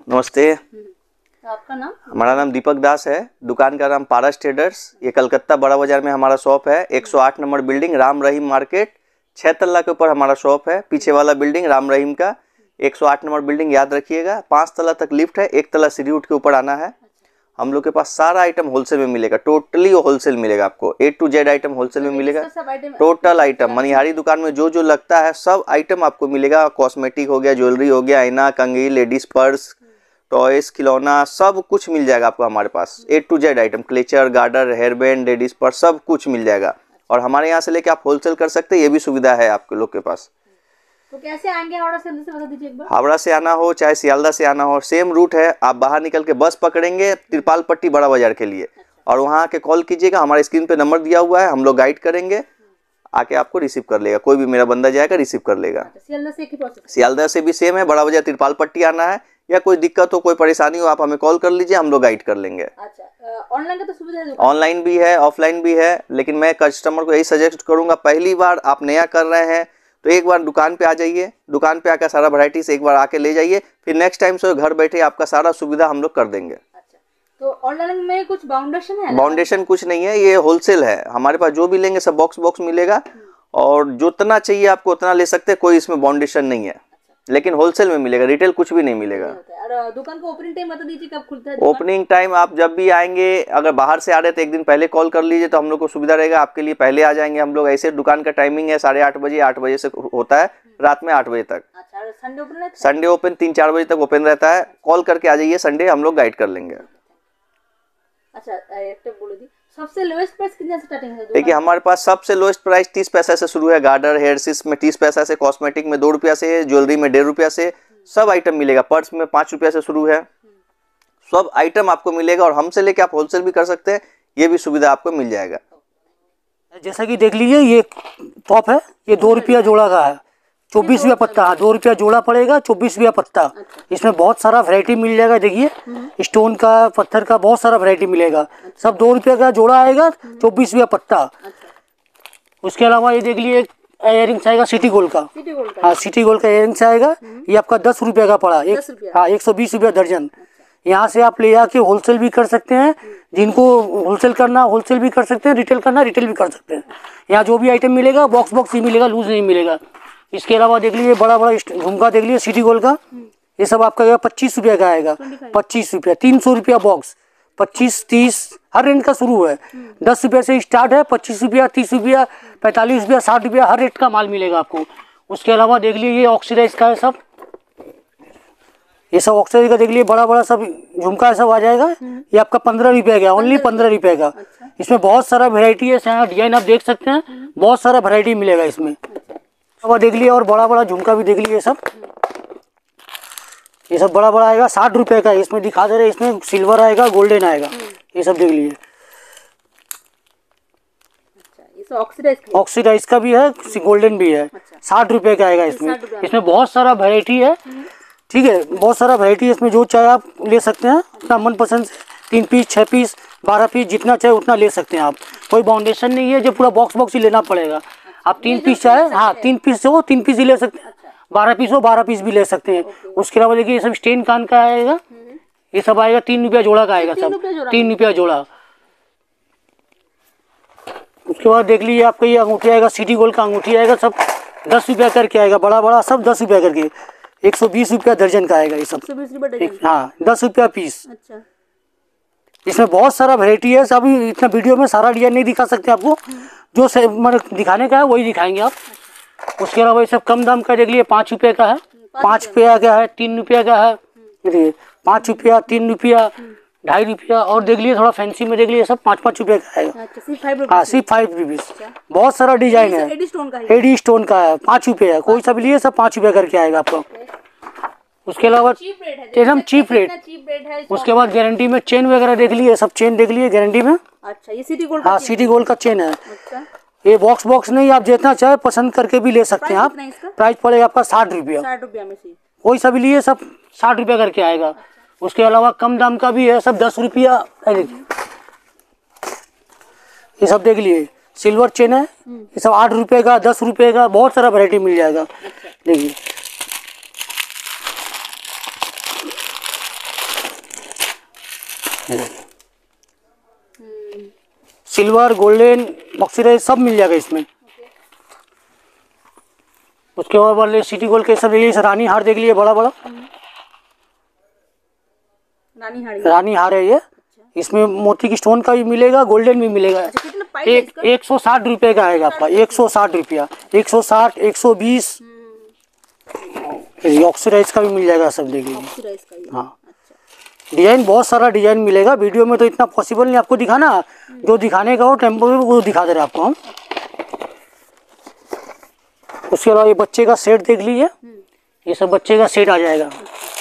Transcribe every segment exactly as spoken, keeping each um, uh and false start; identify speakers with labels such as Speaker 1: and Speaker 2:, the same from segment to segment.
Speaker 1: नमस्ते।
Speaker 2: तो आपका नाम?
Speaker 1: हमारा नाम दीपक दास है। दुकान का नाम पारस ट्रेडर्स। ये कलकत्ता बड़ा बाजार में हमारा शॉप है। एक सौ आठ number building, Ram Rahim market, छह तल्ला के ऊपर हमारा शॉप है। पीछे वाला बिल्डिंग राम रहीम का एक सौ आठ नंबर बिल्डिंग, याद रखिएगा। पाँच तल्ला तक लिफ्ट है, एक तल्ला सीढ़ी उठ के ऊपर आना है। हम लोग के पास सारा आइटम होलसेल में मिलेगा, टोटली होलसेल मिलेगा आपको। A to Z item wholesale में मिलेगा, टोटल आइटम। मनिहारी दुकान में जो जो लगता है सब आइटम आपको मिलेगा। कॉस्मेटिक हो गया, ज्वेलरी हो गया, आईना, कंघी, लेडीज पर्स, टॉयस, खिलौना, सब कुछ मिल जाएगा आपको हमारे पास। A to Z item, clutcher, garter, hair band, ladies purse, सब कुछ मिल जाएगा। और हमारे यहाँ से लेके आप होलसेल कर सकते हैं, ये भी सुविधा है आपके लोग के पास।
Speaker 2: तो कैसे आएंगे हावड़ा से, बता दीजिए एक बार।
Speaker 1: हावड़ा से आना हो चाहे सियालदा से आना हो, सेम रूट है। आप बाहर निकल के बस पकड़ेंगे तिरपाल पट्टी बड़ा बाजार के लिए, और वहाँ आके कॉल कीजिएगा। हमारे स्क्रीन पे नंबर दिया हुआ है, हम लोग गाइड करेंगे, आके आपको रिसीव कर लेगा। कोई भी मेरा बंदा जाएगा रिसीव कर लेगा।
Speaker 2: सियालदा से एक ही प्रोसेस?
Speaker 1: सियालदा से भी सेम है, बड़ा बाजार तिरपाल पट्टी आना है, या कोई दिक्कत हो, कोई परेशानी हो, आप हमें कॉल कर लीजिए, हम लोग गाइड कर लेंगे।
Speaker 2: अच्छा, ऑनलाइन का तो सुविधा है?
Speaker 1: ऑनलाइन भी है, ऑफलाइन भी है, लेकिन मैं कस्टमर को यही सजेस्ट करूंगा, पहली बार आप नया कर रहे हैं तो एक बार दुकान पे आ जाइए। दुकान पे आकर सारा वैरायटी से एक बार आके ले जाइए, फिर नेक्स्ट टाइम से घर बैठे आपका सारा सुविधा हम लोग कर देंगे।
Speaker 2: अच्छा, तो ऑनलाइन में कुछ बाउंडेशन है?
Speaker 1: बाउंडेशन कुछ नहीं है, ये होलसेल है। हमारे पास जो भी लेंगे सब बॉक्स बॉक्स मिलेगा, और जितना चाहिए आपको उतना ले सकते हैं, कोई इसमें बाउंडेशन नहीं है। लेकिन होलसेल में मिलेगा, रिटेल कुछ भी नहीं मिलेगा।
Speaker 2: और दुकान का ओपनिंग टाइम बता दीजिए, कब खुलता है?
Speaker 1: ओपनिंग टाइम आप जब भी आएंगे, अगर बाहर से आ रहे तो एक दिन पहले कॉल कर लीजिए, तो हम लोग को सुविधा रहेगा, आपके लिए पहले आ जाएंगे हम लोग। ऐसे दुकान का टाइमिंग है साढ़े आठ बजे, आठ बजे से होता है रात में आठ बजे तक।
Speaker 2: अच्छा, संडे ओपन रहता है?
Speaker 1: संडे ओपन तीन चार बजे तक ओपन रहता है। कॉल करके आ जाइए संडे, हम लोग गाइड कर लेंगे।
Speaker 2: अच्छा, एक बोलो दी, सबसे लोएस्ट प्राइस कितने से स्टार्टिंग है?
Speaker 1: देखिए हमारे पास सबसे लोएस्ट प्राइस तीस पैसा से शुरू है। गार्डर, हेयर सीस में तीस पैसा से, कॉस्मेटिक में दो रुपया से, ज्वेलरी में डेढ़ रुपया से, सब आइटम मिलेगा। पर्स में पाँच रुपया से शुरू है, सब आइटम आपको मिलेगा। और हमसे लेके आप होलसेल भी कर सकते हैं, ये भी सुविधा आपको मिल जाएगा।
Speaker 3: जैसा कि देख लीजिए, ये टॉप है, ये दो रुपया जोड़ा का है, चौबीस रुपया पत्ता। हाँ, दो रुपया जोड़ा पड़ेगा, चौबीस रुपया पत्ता। इसमें बहुत सारा वैरायटी मिल जाएगा। देखिए स्टोन का, पत्थर का, बहुत सारा वैरायटी मिलेगा। सब दो रुपया का जोड़ा आएगा, चौबीस रुपया पत्ता। उसके अलावा ये देख लीजिए, इयरिंग्स आएगा सिटी गोल्ड का। हाँ, सिटी गोल्ड का इयरिंग्स आएगा, ये आपका दस रुपया का पड़ा। एक हाँ एक सौ बीस रुपया दर्जन। यहाँ से आप ले जाके होलसेल भी कर सकते हैं, जिनको होलसेल करना होलसेल भी कर सकते हैं, रिटेल करना रिटेल भी कर सकते हैं। यहाँ जो भी आइटम मिलेगा बॉक्स बॉक्स ही मिलेगा, लूज नहीं मिलेगा। इसके अलावा देख लीजिए बड़ा बड़ा झुमका देख लीजिए सिटी गोल्ड का, ये सब आपका पच्चीस रुपया का आएगा। पच्चीस रुपया, तीन सौ रुपया बॉक्स, पच्चीस तीस हर रेंज का शुरू है। दस रुपये से स्टार्ट है, पच्चीस रुपया, तीस रुपया, पैंतालीस रुपया, साठ रुपया, हर रेट का माल मिलेगा आपको। उसके अलावा देख लीजिए ये ऑक्सीडाइज का है सब, ये सब ऑक्सीडाइज का देख लीजिए, बड़ा बड़ा सब झुमका सब आ जाएगा। ये आपका पंद्रह रुपये का, ओनली पंद्रह रुपये का। इसमें बहुत सारा वेरायटी है, डिजाइन आप देख सकते हैं, बहुत सारा वेरायटी मिलेगा इसमें। अब देख लिए, और बड़ा बड़ा झुमका भी देख लीजिए सब, ये सब बड़ा बड़ा आएगा, साठ रुपए का। इसमें दिखा दे रहे, इसमें सिल्वर आएगा, गोल्डन आएगा, ये सब देख लीजिए। ऑक्सीडाइज का भी है, गोल्डन भी है, साठ रुपए का आएगा इसमें। इसमें बहुत सारा वैरायटी है, ठीक है, बहुत सारा वैरायटी है इसमें। जो चाहे आप ले सकते हैं अपना मनपसंद, तीन पीस, छः पीस, बारह पीस, जितना चाहे उतना ले सकते हैं आप। कोई बाउंडेशन नहीं है जो पूरा बॉक्स बॉक्स ही लेना पड़ेगा। आप तीन पीस चाहे, हाँ तीन पीस हो तीन पीस ही ले सकते हैं, बारह पीस हो बारह पीस भी ले सकते हैं। उसके अलावा देखिए ये सब स्टेन कान का आएगा, ये सब आएगा तीन रुपया जोड़ा का आएगा, सब तीन रुपया जोड़ा। उसके बाद देख लीजिए आपका ये अंगूठी आएगा, सिटी गोल्ड का अंगूठी आएगा, सब दस रुपया करके आएगा, बड़ा बड़ा सब दस रुपया करके, एक सौ बीस रुपया दर्जन का आएगा ये सब। हाँ, दस रुपया पीस। अच्छा, इसमें बहुत सारा वैरायटी है। अभी इतना वीडियो में सारा डिजाइन नहीं दिखा सकते आपको, जो मतलब दिखाने का है वही दिखाएंगे आप। उसके अलावा ये सब कम दाम का देख लीजिए, पाँच रुपये का है, पाँच रुपया का है, तीन रुपया का है, देखिए पाँच रुपया, तीन रुपया, ढाई रुपया। और देख लीजिए थोड़ा फैंसी में देख लीजिए, सब पाँच पाँच रुपये का आएगा। हाँ, सिर्फ फाइव रुपीज। बहुत सारा डिजाइन है, एडी स्टोन का है, पाँच रुपये है, कोई सा भी लिए सब पाँच रुपये करके आएगा आपको। उसके अलावा एकदम चीप रेट। उसके बाद गारंटी में चेन वगैरह देख लिए, सब चेन देख लिए गारंटी में। अच्छा, ये सिटी गोल्ड, हाँ सिटी गोल्ड का चेन है। अच्छा, ये बॉक्स बॉक्स नहीं, आप जितना चाहे पसंद करके भी ले सकते हैं आप। प्राइस पड़ेगा आपका साठ रुपया, साठ रुपया में से कोई सा भी लिए सब साठ रुपया करके आएगा। उसके अलावा कम दाम का भी है, सब दस रुपया। ये सब देख लिए, सिल्वर चेन है, ये सब आठ रुपये का, दस रुपये का, बहुत सारा वैरायटी मिल जाएगा। देखिए सिल्वर, गोल्डन, ऑक्सीडाइज सब मिल जाएगा इसमें। उसके बाद वाले सिटी गोल्ड के सब ये रानी हार देख लिए, बड़ा बड़ा
Speaker 2: रानी हार
Speaker 3: रानी हार है ये। इसमें मोती की स्टोन का भी मिलेगा, गोल्डन भी मिलेगा। एक एक सौ साठ रुपये का आएगा आपका, एक सौ साठ रुपया, एक सौ साठ, एक सौ बीस। ऑक्सीडाइज का भी मिल जाएगा सब देखिए। हाँ, डिजाइन बहुत सारा डिजाइन मिलेगा। वीडियो में तो इतना पॉसिबल नहीं आपको दिखाना, जो दिखाने का हो टेम्पो में वो दिखा दे रहे आपको हम। उसके अलावा ये बच्चे का सेट देख लीजिए, ये सब बच्चे का सेट आ जाएगा।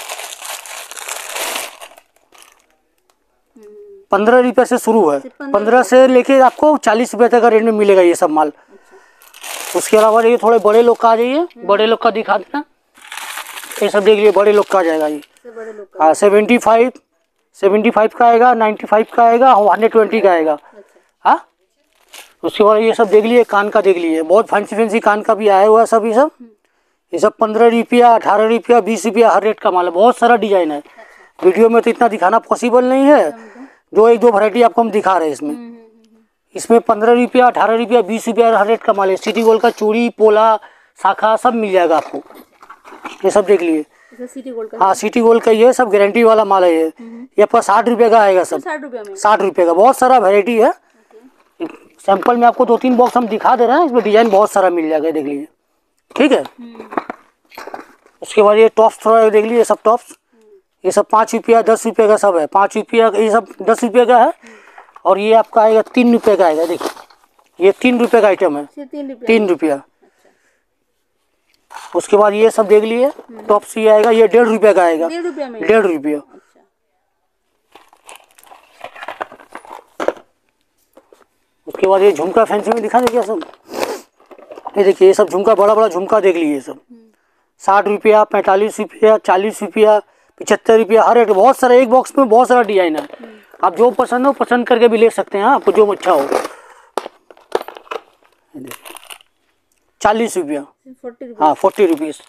Speaker 3: पंद्रह रुपये से शुरू है, पंद्रह से लेके आपको चालीस रुपये तक का रेट में मिलेगा ये सब माल। उसके अलावा ये थोड़े बड़े लोग का आ जाइए, बड़े लोग का दिखा देना। ये सब देख लीजिए, बड़े लोग का आ जाएगा ये। हाँ, सेवेंटी फाइव सेवेंटी फाइव का आएगा, नाइन्टी फाइव का आएगा, हंड्रेड ट्वेंटी का आएगा। हाँ, उसके बाद ये सब देख लिए, कान का देख लिए, बहुत फैंसी फैंसी कान का भी आया हुआ है सब। ये सब ये सब पंद्रह रुपया, अठारह रुपया, बीस रुपया हर रेट का माल है। बहुत सारा डिजाइन है, वीडियो में तो इतना दिखाना पॉसिबल नहीं है। जो एक दो वैरायटी आपको हम दिखा रहे हैं इसमें। इसमें पंद्रह रुपया, अठारह रुपया, बीस रुपया हर रेट का माल है। सिटी गोल्ड का चूड़ी, पोला, शाखा सब मिल जाएगा आपको। ये सब देख लिए।
Speaker 2: सिटी गोल्ड का?
Speaker 3: हाँ, सिटी गोल्ड का ये सब गारंटी वाला माल है। ये ये आपका साठ रुपये का आएगा सब,
Speaker 2: साठ रुपये में। साठ
Speaker 3: रुपये का बहुत सारा वैरायटी है। सैंपल में आपको दो तीन बॉक्स हम दिखा दे रहे हैं, इसमें डिजाइन बहुत सारा मिल जाएगा, देख लीजिए। ठीक है। उसके बाद ये टॉप्स थोड़ा देख लीजिए, सब टॉप्स ये सब पाँच रुपया, दस रुपये का सब है। पाँच रुपया ये सब दस रुपये का है, और ये आपका आएगा तीन रुपये का आएगा। देखिए ये तीन रुपये का आइटम है, तीन रुपया। उसके बाद ये सब देख लिए, टॉप्स ये आएगा, ये डेढ़ रुपये का आएगा, डेढ़ रुपया। उसके बाद ये झुमका फैंसी में दिखा देखिए सब। ये देखिए ये सब झुमका, बड़ा बड़ा झुमका देख लीजिए सब। साठ रुपया, पैंतालीस रुपया, चालीस रुपया, पचहत्तर रुपया हर रेट। बहुत सारा, एक बॉक्स में बहुत सारा डिजाइन है। आप जो पसंद हो पसंद करके भी ले सकते हैं, आपको जो अच्छा हो। चालीस रुपया, हाँ फोर्टी रुपीज।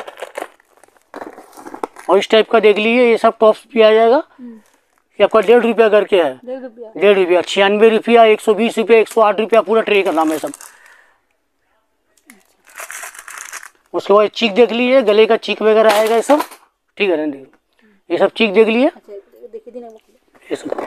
Speaker 3: और इस टाइप का देख लीजिए, ये सब टॉप्स भी आ जाएगा। ये आपका डेढ़ रुपया करके है, डेढ़ रुपया, छियानवे रुपया, एक सौ बीस रुपया, एक सौ आठ रुपया, पूरा ट्रे का दाम है सब। उसके बाद चीक देख लीजिए, गले का चीक वगैरह आएगा ये सब। ठीक है, ये सब चीक देख लिए। ये सब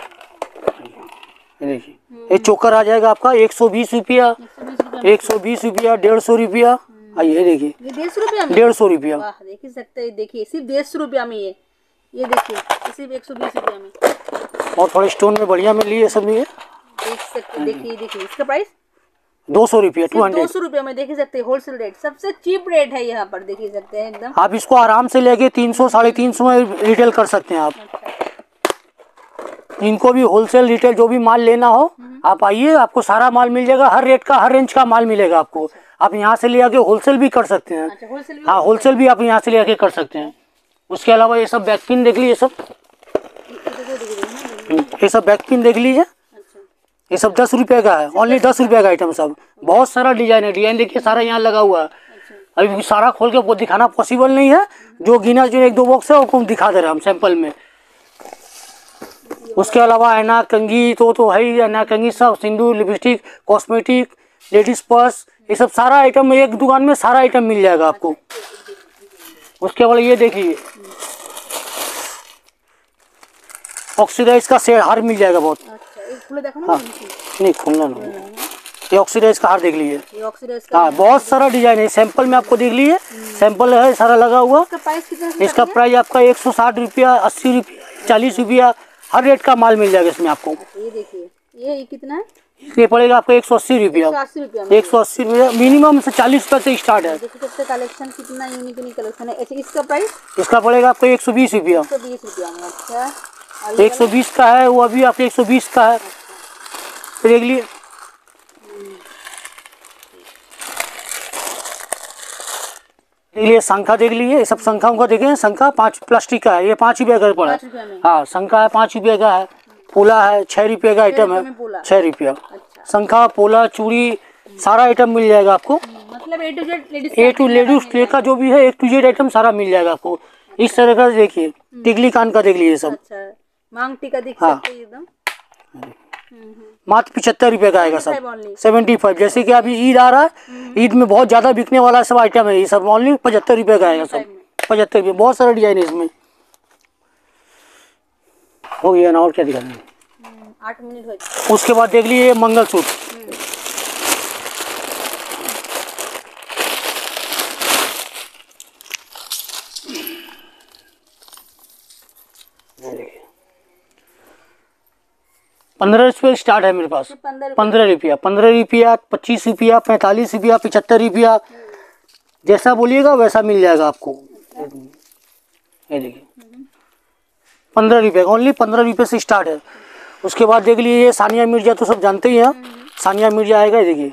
Speaker 3: देखिए, ये चोकर आ जाएगा आपका एक सौ बीस रुपया, एक सौ बीस रुपया, डेढ़ सौ रुपया। आइए देखिए,
Speaker 2: डेढ़ सौ रुपया,
Speaker 3: डेढ़ सौ रुपया
Speaker 2: देख ही सकते हैं। देखिए सिर्फ डेढ़ सौ रुपया में ये ये देखिए, सिर्फ एक सौ बीस रुपया में।
Speaker 3: और थोड़े स्टोन में बढ़िया में लिए सब। ये
Speaker 2: देख सकते, देखिए देखिए इसका प्राइस
Speaker 3: दो सौ रुपया, टू हंड्रेड,
Speaker 2: दो सौ रुपया में। देख सकते हैं होलसेल रेट, सबसे चीप रेट है यहाँ पर, देख सकते हैं एकदम।
Speaker 3: आप इसको आराम से लेके तीन सौ साढ़े तीन सौ में रिटेल कर सकते हैं आप। इनको भी होलसेल रिटेल जो भी माल लेना हो आप आइए, आपको सारा माल मिल जाएगा। हर रेट का, हर रेंज का माल मिलेगा आपको। आप यहाँ से ले आके होलसेल भी कर सकते हैं।
Speaker 2: अच्छा, होलसेल भी?
Speaker 3: हाँ, होलसेल भी आप यहाँ से ले आके कर सकते हैं। उसके अलावा ये सब बैक पिन देख लीजिए, सब ये सब बैक पिन देख लीजिए। ये सब दस रुपये का है, ओनली दस रुपये का आइटम सब। बहुत सारा डिजाइन है, डिजाइन देखिए सारा यहाँ लगा हुआ है। अभी सारा खोल के वो दिखाना पॉसिबल नहीं है। जो गिना जो एक दो बॉक्स है वो दिखा दे रहे हैं हम सैंपल में। उसके अलावा ऐना कंघी तो तो है ही, ऐना कंघी सब, सिंदूर, लिपस्टिक, कॉस्मेटिक, लेडीज पर्स, ये सब सारा आइटम एक दुकान में सारा आइटम मिल जाएगा आपको। उसके बाद ये देखिए ऑक्सीडाइज का सेट हार मिल जाएगा बहुत। हाँ, नहीं खोलना नहीं, ये ऑक्सीडाइज का हार देख लीजिए। हाँ, बहुत सारा डिजाइन है, सैंपल में आपको देख लीजिए, सैंपल है सारा लगा हुआ। इसका प्राइस आपका एक सौ साठ रुपया, अस्सी रुपया, चालीस रुपया, हर रेट का माल मिल जाएगा इसमें आपको।
Speaker 2: ये देखिए, ये कितना है?
Speaker 3: ये पड़ेगा आपको एक सौ अस्सी रुपया, एक सौ अस्सी रुपया मिनिमम से चालीस रुपये से स्टार्ट है।
Speaker 2: कलेक्शन कितना यूनिक यूनिक कलेक्शन है। अच्छा, इसका प्राइस?
Speaker 3: इसका पड़ेगा आपको एक सौ बीस रुपया,
Speaker 2: एक सौ बीस रुपया में। अच्छा,
Speaker 3: एक सौ बीस का है वो, अभी आपको एक सौ बीस का है। तो देख लिए, देख लिए शंखा देख लीजिए, ये सब शंखा उनका देखें। शंखा पाँच प्लास्टिक का है, ये पाँच रुपये का पड़ा है। हाँ, शंखा है पाँच रुपये का है। पोला है छः रुपये का आइटम है, छः रुपया। शंखा, पोला, चूड़ी सारा आइटम मिल जाएगा आपको।
Speaker 2: मतलब A to Z ladies,
Speaker 3: A to ladies play का जो भी है ए टू जेड आइटम सारा मिल जाएगा आपको। इस तरह का देखिए, टिकली कान का देख लीजिए सब।
Speaker 2: अच्छा, मांग टीका देख सकते हैं एकदम।
Speaker 3: मात्र पिछहत्तर रुपये का आएगा सब, सेवेंटी फाइव। जैसे कि अभी ईद आ रहा है, ईद में बहुत ज़्यादा बिकने वाला सब आइटम है, ये सब ओनली पचहत्तर रुपये का आएगा सब, पचहत्तर रुपये। बहुत सारा डिजाइन है इसमें। हो गया ना, और क्या दिखाना है?
Speaker 2: आठ मिनट हो गए।
Speaker 3: उसके बाद देख लीजिए मंगलसूत्र, पंद्रह रुपये स्टार्ट है मेरे पास, पंद्रह रुपया, पंद्रह रुपया, पच्चीस रुपया, पैंतालीस रुपया, पचहत्तर रुपया, जैसा बोलिएगा वैसा मिल जाएगा आपको। ये देखिए पंद्रह रुपये, ओनली पंद्रह रुपये से स्टार्ट है। उसके बाद देख लीजिए ये सानिया मिर्जा तो सब जानते ही हैं, सानिया मिर्जा आएगा, देखिए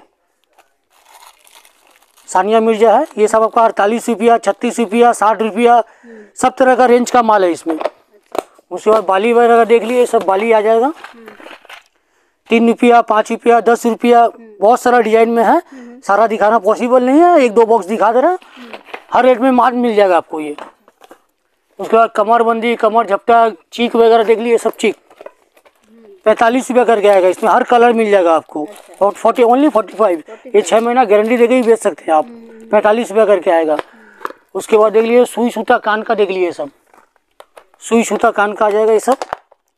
Speaker 3: सानिया मिर्जा है, ये सब आपका अड़तालीस रुपया, छत्तीस रुपया, साठ रुपया, सब तरह का रेंज का माल है इसमें। उसके बाद बाली वगैरह का देख लीजिए, सब बाली आ जाएगा, तीन रुपया, पाँच रुपया, दस रुपया, बहुत सारा डिजाइन में है। सारा दिखाना पॉसिबल नहीं है, एक दो बॉक्स दिखा दे रहे हैं। हर रेट में माल मिल जाएगा आपको ये। उसके बाद कमरबंदी, कमर झपटा, चीक वगैरह देख लीजिए, सब चीक पैंतालीस रुपया करके आएगा। इसमें हर कलर मिल जाएगा आपको, और फोर्टी ओनली फोर्टी फाइव, ये छः महीना गारंटी देके ही बेच सकते हैं आप, पैंतालीस रुपया करके आएगा। उसके बाद देख लीजिए सुई सूता कान का, देख लीजिए सब सुई सूता कान का आ जाएगा, ये सब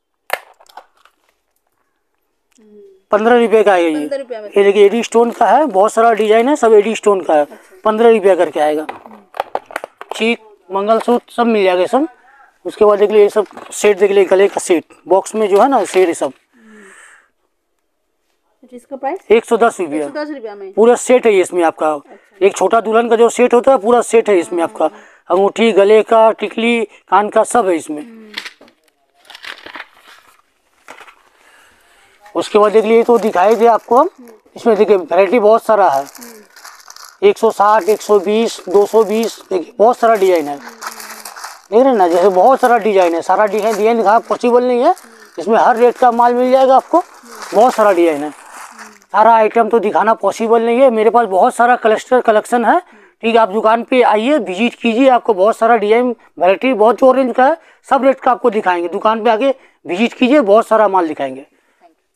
Speaker 3: पंद्रह रुपये का आएगा। ये ये देखिए एडी स्टोन का है, बहुत सारा डिजाइन है, सब एडी स्टोन का है, पंद्रह रुपया करके आएगा। चीक, मंगलसूत्र सब मिल जाएगा सब। उसके बाद देख लीजिए ये सब सेट, देख लीजिए गले का सेट, बॉक्स में जो है ना सेट, ये सब
Speaker 2: इसका प्राइस
Speaker 3: एक सौ दस रुपया,
Speaker 2: दस रुपया में
Speaker 3: पूरा सेट है ये इसमें आपका। एक छोटा दुल्हन का जो सेट होता है पूरा सेट है इसमें आपका, अंगूठी, गले का, टिकली, कान का, सब है इसमें। उसके बाद देख लीजिए तो दिखाई दे आपको हम, इसमें देखिए वैरायटी बहुत सारा है, एक सौ साठ, एक सौ बीस, दो सौ बीस, देखिए बहुत सारा डिजाइन है, देख रहे हैं ना, जैसे बहुत सारा डिजाइन है। सारा डिजाइन डिजाइन दिखाना पॉसिबल नहीं है, इसमें हर रेट का माल मिल जाएगा आपको, बहुत सारा डिजाइन है। सारा आइटम तो दिखाना पॉसिबल नहीं है, मेरे पास बहुत सारा कलेक्टर कलेक्शन है। ठीक है, आप दुकान पे आइए, विजिट कीजिए, आपको बहुत सारा डिजाइन वैरायटी बहुत जो रेंज का है, सब रेट का आपको दिखाएंगे। दुकान पे आके विजिट कीजिए, बहुत सारा माल दिखाएंगे।